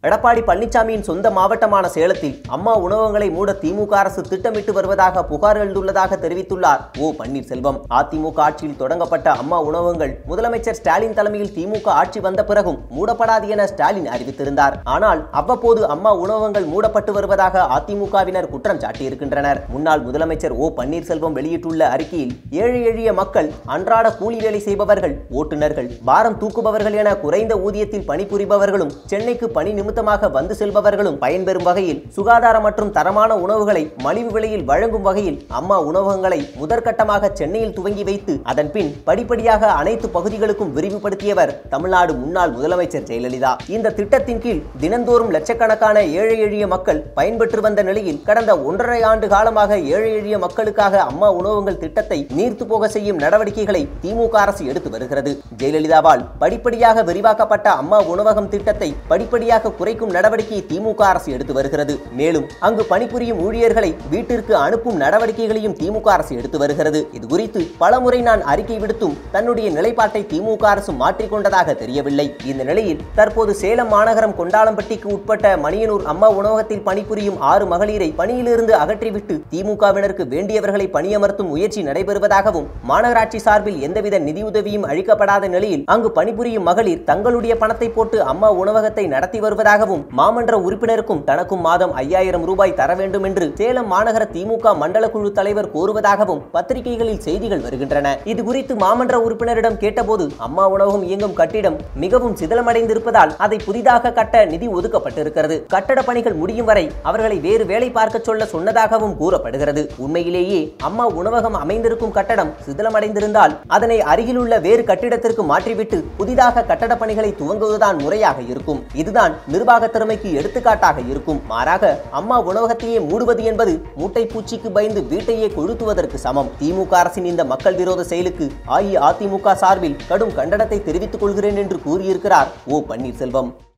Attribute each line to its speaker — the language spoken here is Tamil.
Speaker 1: எடப்பாடி பழனிசாமியின் சொந்த மாவட்டமான சேலத்தில் அம்மா உணவகங்களை மூட திமுக அரசு திட்டமிட்டு வருவதாக புகார் எழுந்துள்ளதாக தெரிவித்துள்ளார் ஓ பன்னீர்செல்வம். அதிமுக ஆட்சியில் தொடங்கப்பட்ட அம்மா உணவகங்கள் முதலமைச்சர் ஸ்டாலின் தலைமையில் திமுக ஆட்சி வந்த பிறகும் மூடப்படாது என ஸ்டாலின் அறிவித்திருந்தார். ஆனால் அவ்வப்போது அம்மா உணவகங்கள் மூடப்பட்டு வருவதாக அதிமுகவினர் குற்றம் சாட்டியிருக்கின்றனர். முன்னாள் முதலமைச்சர் ஓ பன்னீர்செல்வம் வெளியிட்டுள்ள அறிக்கையில் ஏழை எளிய மக்கள், அன்றாட கூலி வேலை செய்பவர்கள், ஓட்டுநர்கள், பாரம் தூக்குபவர்கள் என குறைந்த ஊதியத்தில் பணிபுரிபவர்களும் சென்னைக்கு பணி நிமித்தமாக வந்து செல்பவர்களும் பயன்பெறும் வகையில் சுகாதார மற்றும் தரமான உணவுகளை மலிவு விலையில் வழங்கும் வகையில் அம்மா உணவகங்களை முதற்கட்டமாக சென்னையில் துவங்கி வைத்து அதன் பின் படிப்படியாக அனைத்து பகுதிகளுக்கும் விரிவுபடுத்தியவர் தமிழ்நாடு முன்னாள் முதலமைச்சர் ஜெயலலிதா. இந்த திட்டத்தின் கீழ் தினந்தோறும் லட்சக்கணக்கான ஏழை எளிய மக்கள் பயன்பெற்று வந்த நிலையில் கடந்த 1.5 ஆண்டு காலமாக ஏழை எளிய மக்களுக்காக அம்மா உணவகங்கள் திட்டத்தை நீர்த்து போக செய்யும் நடவடிக்கைகளை திமுக அரசு எடுத்து வருகிறது. ஜெயலலிதாவால் படிப்படியாக விரிவாக்கப்பட்ட அம்மா உணவகம் திட்டத்தை படிப்படியாக குறைக்கும் நடவடிக்கையை திமுக அரசு எடுத்து வருகிறது. மேலும் அங்கு பணிபுரியும் ஊழியர்களை வீட்டிற்கு அனுப்பும் நடவடிக்கைகளையும் திமுக அரசு எடுத்து வருகிறது. இது குறித்து பலமுறை நான் அறிக்கை விடுத்தும் தன்னுடைய நிலைப்பாட்டை திமுக அரசு மாற்றிக்கொண்டதாக தெரியவில்லை. இந்த நிலையில் தற்போது சேலம் மாநகரம் கொண்டாளம்பட்டிக்கு உட்பட்ட மணியனூர் அம்மா உணவகத்தில் பணிபுரியும் 6 மகளிரை பணியிலிருந்து அகற்றிவிட்டு திமுகவினருக்கு வேண்டியவர்களை பணியமர்த்தும் முயற்சி நடைபெறுவதாகவும் மாநகராட்சி சார்பில் எந்தவித நிதியுதவியும் அளிக்கப்படாத நிலையில் அங்கு பணிபுரியும் மகளிர் தங்களுடைய பணத்தை போட்டு அம்மா உணவகத்தை நடத்தி வருவதாகவும் மாமன்ற உறுப்பினருக்கும் தனக்கும் மாதம் 5000 ரூபாய் தர வேண்டும் என்று சேலம் மாநகர திமுக மண்டல குழு தலைவர் கோருவதாகவும் பத்திரிகைகளில் செய்திகள் வருகின்றன. இது குறித்து மாமன்ற உறுப்பினரிடம் கேட்டபோது அம்மா உணவகம் இயங்கும் கட்டிடம் மிகவும் சிதிலமடைந்திருப்பதால் அதை புதிதாக கட்ட நிதி ஒதுக்கப்பட்டிருக்கிறது. கட்டட பணிகள் முடியும் வரை அவர்களை வேறு வேலை பார்க்க சொல்ல சொன்னதாகவும் கூறப்படுகிறது. உண்மையிலேயே அம்மா உணவகம் அமைந்திருக்கும் கட்டடம் சிதிலமடைந்திருந்தால் அதனை அருகிலுள்ள வேறு கட்டிடத்திற்கு மாற்றிவிட்டு புதிதாக கட்டட பணிகளை துவங்குவதுதான் முறையாக இருக்கும். இதுதான் நிர்வாக திறமைக்கு எடுத்துக்காட்டாக இருக்கும். மாறாக அம்மா உணவகத்தையே மூடுவது என்பது மூட்டை பூச்சிக்கு பயந்து வீட்டையே கொளுத்துவதற்கு சமம். திமுக அரசின் இந்த மக்கள் விரோத செயலுக்கு அஇஅதிமுக சார்பில் கடும் கண்டனத்தை தெரிவித்துக் கொள்கிறேன் என்று கூறியிருக்கிறார் ஓ பன்னீர்செல்வம்.